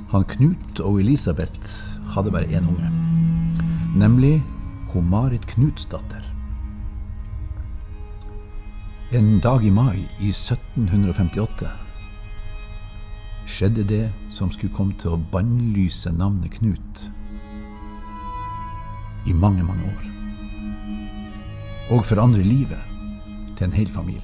Han Knut og Elisabeth hadde bare en unge, nemlig Marit Knutsdatter. En dag i mai i 1758 skjedde det som skulle komme til å bannlyse navnet Knut i mange, mange år, og forandre livet til en hel familie.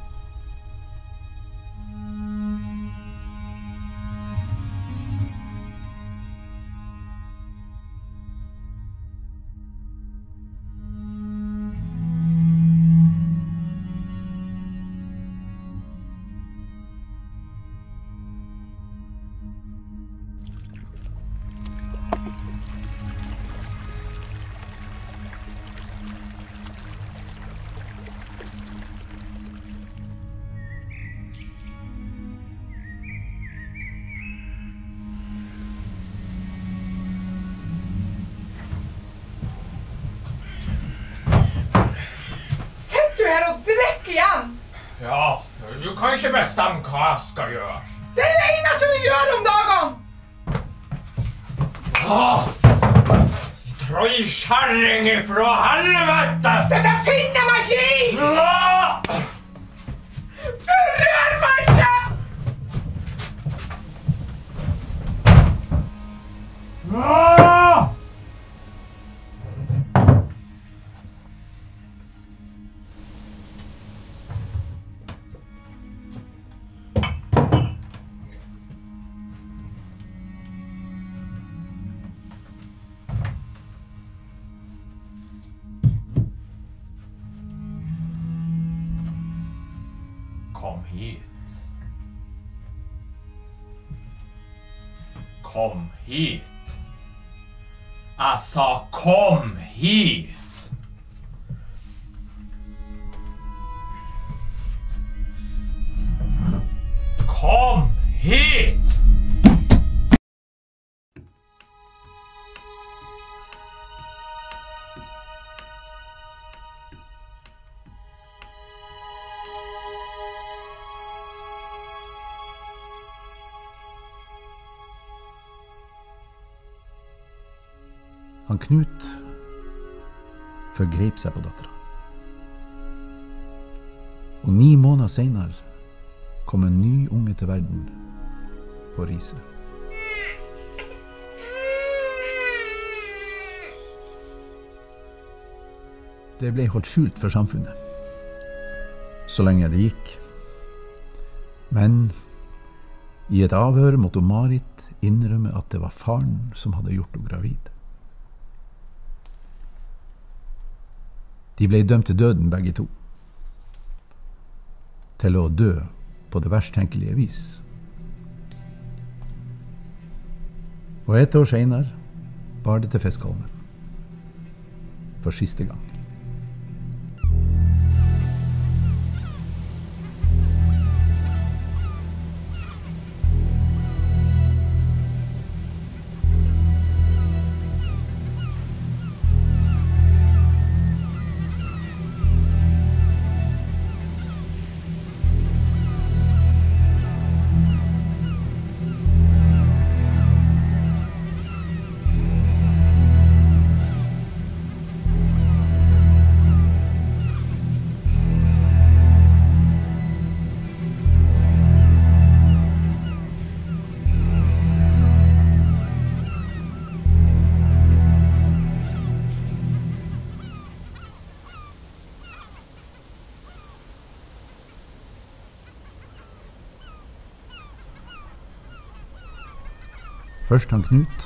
Her og drikk igjen! Ja, du kan ikke bestemme hva jeg skal gjøre. Det er det eneste du gjør om dagene! Trollkjerring ifra helvete! Dette finner meg ikke i! Du rør meg ikke! Kom hit. Kom hit. Jeg sa kom hit. Kom hit. Han Knut forgrep seg på datteren. Og 9 måneder senere kom en ny unge til verden på riset. Det ble holdt skjult for samfunnet, så lenge det gikk. Men i et avhør måtte Marit innrømme at det var faren som hadde gjort henne gravid. De ble dømt til døden begge to, til å dø på det verst tenkelige vis. Og 1 år senere bar det til Fiskholmen, for siste gang. Først han Knut,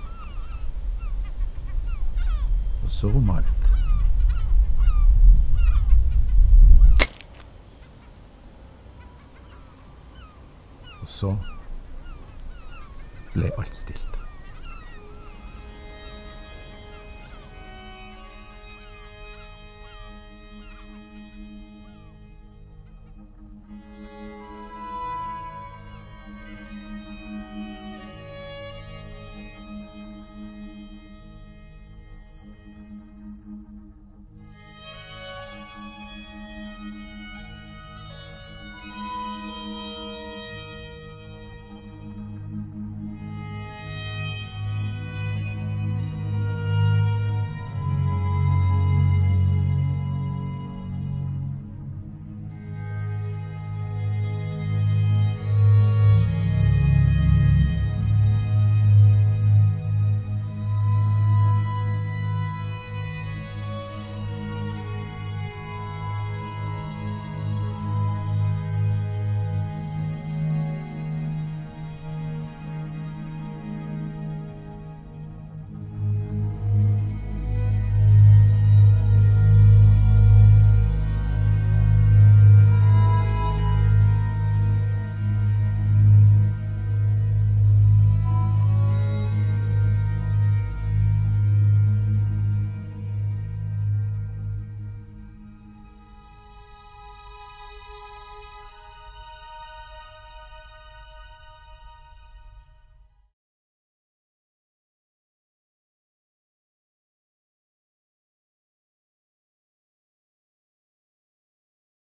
og så Marit. Og så ble alt stilt.